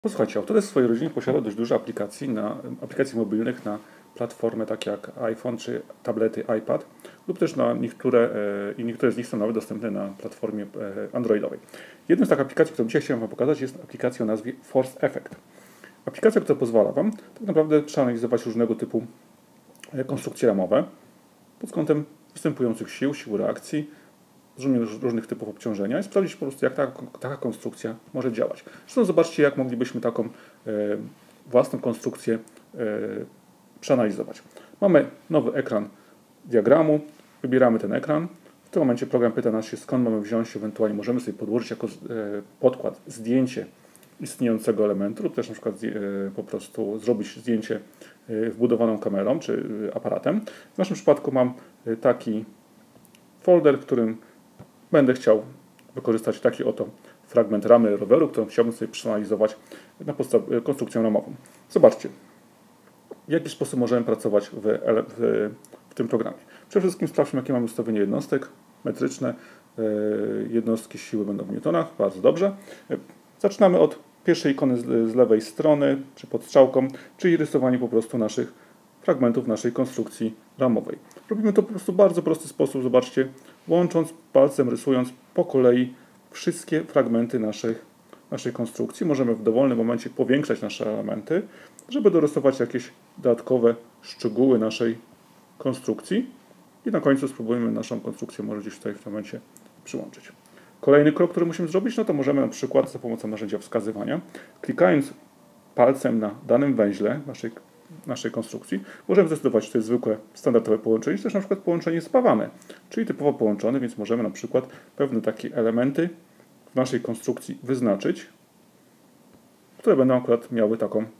Posłuchajcie, Autodesk w swojej rodzinie posiada dość dużo aplikacji mobilnych na platformy takie jak iPhone czy tablety iPad lub też na niektóre z nich są nawet dostępne na platformie androidowej. Jedną z takich aplikacji, którą dzisiaj chciałem Wam pokazać, jest aplikacja o nazwie Force Effect. Aplikacja, która pozwala Wam tak naprawdę przeanalizować różnego typu konstrukcje ramowe pod kątem występujących sił reakcji, różnych typów obciążenia i sprawdzić po prostu, jak taka konstrukcja może działać. Zresztą zobaczcie, jak moglibyśmy taką własną konstrukcję przeanalizować. Mamy nowy ekran diagramu, wybieramy ten ekran. W tym momencie program pyta nas się, skąd mamy wziąć, ewentualnie możemy sobie podłożyć jako podkład zdjęcie istniejącego elementu lub też na przykład po prostu zrobić zdjęcie wbudowaną kamerą czy aparatem. W naszym przypadku mam taki folder, w którym będę chciał wykorzystać taki oto fragment ramy roweru, którą chciałbym sobie przeanalizować na podstawie konstrukcją ramową. Zobaczcie, w jaki sposób możemy pracować w tym programie. Przede wszystkim sprawdźmy, jakie mamy ustawienie jednostek metryczne. Jednostki siły będą w newtonach, bardzo dobrze. Zaczynamy od pierwszej ikony z lewej strony, czy pod strzałką, czyli rysowanie po prostu naszych fragmentów naszej konstrukcji ramowej. Robimy to po prostu w bardzo prosty sposób, zobaczcie, łącząc palcem, rysując po kolei wszystkie fragmenty naszej konstrukcji. Możemy w dowolnym momencie powiększać nasze elementy, żeby dorysować jakieś dodatkowe szczegóły naszej konstrukcji i na końcu spróbujemy naszą konstrukcję może gdzieś tutaj w tym momencie przyłączyć. Kolejny krok, który musimy zrobić, no to możemy na przykład za pomocą narzędzia wskazywania, klikając palcem na danym węźle naszej konstrukcji, możemy zdecydować, czy to jest zwykłe, standardowe połączenie, czy też na przykład połączenie spawane, czyli typowo połączone, więc możemy na przykład pewne takie elementy w naszej konstrukcji wyznaczyć, które będą akurat miały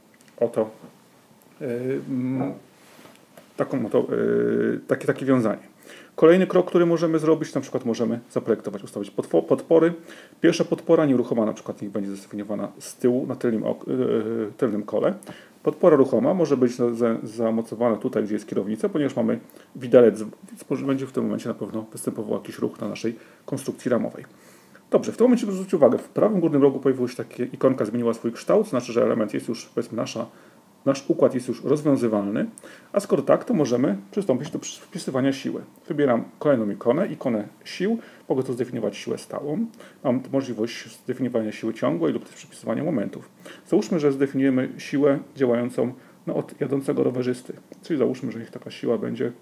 takie wiązanie. Kolejny krok, który możemy zrobić, na przykład możemy zaprojektować, ustawić podpory. Pierwsza podpora nieruchoma na przykład niech będzie zdefiniowana z tyłu na tylnym kole. Podpora ruchoma może być zamocowana tutaj, gdzie jest kierownica, ponieważ mamy widelec, więc będzie w tym momencie na pewno występował jakiś ruch na naszej konstrukcji ramowej. Dobrze, w tym momencie zwróćcie uwagę, w prawym górnym rogu pojawiła się taka ikonka, zmieniła swój kształt, znaczy, że element jest już, powiedzmy, nasz układ jest już rozwiązywalny, a skoro tak, to możemy przystąpić do wpisywania siły. Wybieram kolejną ikonę sił, mogę tu zdefiniować siłę stałą, mam możliwość zdefiniowania siły ciągłej lub też przypisywania momentów. Załóżmy, że zdefiniujemy siłę działającą od jadącego rowerzysty, czyli załóżmy, że niech taka siła będzie,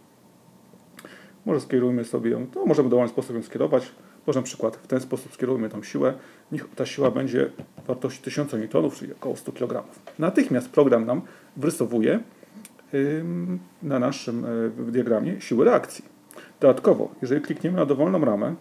może skierujmy sobie ją, to możemy w dowolny sposób ją skierować, może na przykład w ten sposób skierujemy tą siłę, niech ta siła będzie wartości 1000 N, czyli około 100 kg. Natychmiast program nam wrysowuje na naszym diagramie siły reakcji. Dodatkowo, jeżeli klikniemy na dowolną ramę,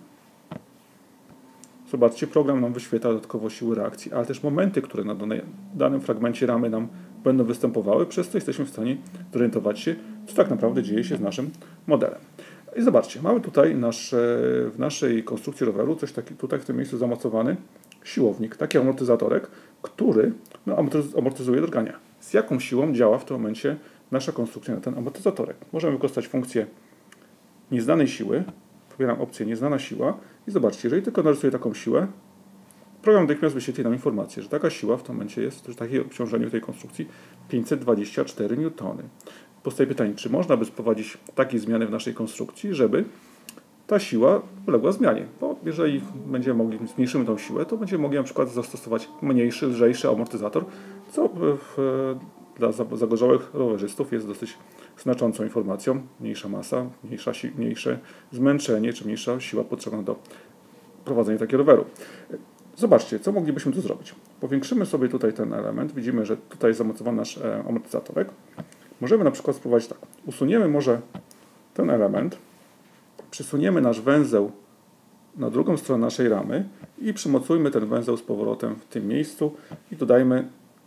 zobaczcie, program nam wyświetla dodatkowo siły reakcji, ale też momenty, które na danym fragmencie ramy nam będą występowały, przez co jesteśmy w stanie zorientować się, co tak naprawdę dzieje się z naszym modelem. I zobaczcie, mamy tutaj w naszej konstrukcji roweru coś takiego, tutaj w tym miejscu zamocowany siłownik, taki amortyzatorek, który amortyzuje drgania. Z jaką siłą działa w tym momencie nasza konstrukcja na ten amortyzatorek? Możemy wykorzystać funkcję nieznanej siły, wybieram opcję nieznana siła i zobaczcie, jeżeli tylko narysuję taką siłę, program natychmiast wyświetli nam informację, że taka siła w tym momencie jest, że takie obciążenie w tej konstrukcji 524 N. Powstaje pytanie, czy można by wprowadzić takie zmiany w naszej konstrukcji, żeby ta siła uległa zmianie. Bo jeżeli zmniejszymy tą siłę, to będziemy mogli na przykład zastosować mniejszy, lżejszy amortyzator, co dla zagorzałych rowerzystów jest dosyć znaczącą informacją. Mniejsza masa, mniejsze zmęczenie, czy mniejsza siła potrzebna do prowadzenia takiego roweru. Zobaczcie, co moglibyśmy tu zrobić. Powiększymy sobie tutaj ten element. Widzimy, że tutaj jest zamocowany nasz amortyzatorek. Możemy na przykład spróbować tak. Usuniemy może ten element, przesuniemy nasz węzeł na drugą stronę naszej ramy i przymocujmy ten węzeł z powrotem w tym miejscu i dodajmy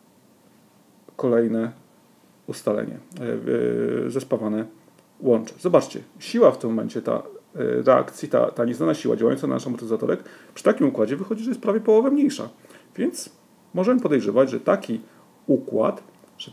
kolejne ustalenie, zespawane łącze. Zobaczcie, siła w tym momencie, ta reakcji, ta nieznana siła działająca na nasz amortyzatorek, przy takim układzie wychodzi, że jest prawie połowę mniejsza. Więc możemy podejrzewać, że taki układ, że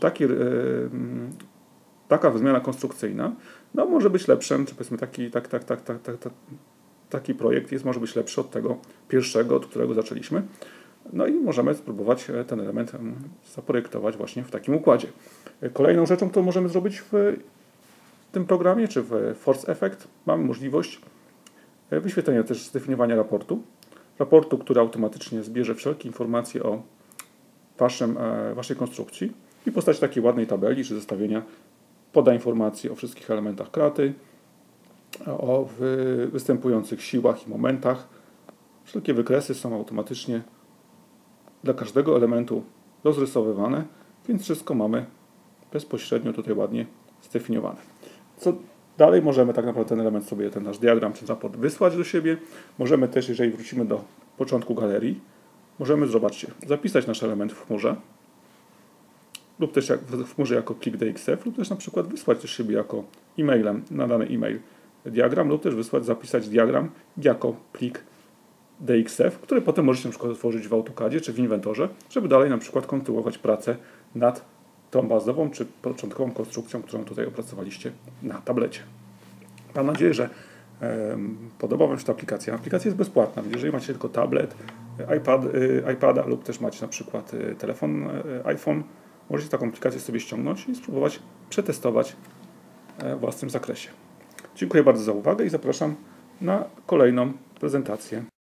taka zmiana konstrukcyjna może być lepszym, czy powiedzmy taki projekt może być lepszy od tego pierwszego, od którego zaczęliśmy. No i możemy spróbować ten element zaprojektować właśnie w takim układzie. Kolejną rzeczą, którą możemy zrobić w tym programie, czy w Force Effect, mamy możliwość wyświetlenia też zdefiniowania raportu, który automatycznie zbierze wszelkie informacje o waszej konstrukcji i w postaci takiej ładnej tabeli czy zestawienia poda informacje o wszystkich elementach kraty, o występujących siłach i momentach. Wszelkie wykresy są automatycznie dla każdego elementu rozrysowywane, więc wszystko mamy bezpośrednio tutaj ładnie zdefiniowane. Co dalej? Możemy tak naprawdę ten element sobie, ten nasz diagram, ten raport wysłać do siebie. Możemy też, jeżeli wrócimy do początku galerii, możemy, zobaczcie, zapisać nasz element w chmurze lub też w chmurze jako plik DXF, lub też na przykład wysłać do siebie jako e-mailem na dany e-mail diagram, lub też zapisać diagram jako plik DXF, który potem możecie na przykład otworzyć w AutoCADzie czy w Inventorze, żeby dalej na przykład kontynuować pracę nad tą bazową czy początkową konstrukcją, którą tutaj opracowaliście na tablecie. Mam nadzieję, że podoba Wam się ta aplikacja. Aplikacja jest bezpłatna, więc jeżeli macie tylko tablet, iPada lub też macie na przykład telefon iPhone, możecie taką aplikację sobie ściągnąć i spróbować przetestować w własnym zakresie. Dziękuję bardzo za uwagę i zapraszam na kolejną prezentację.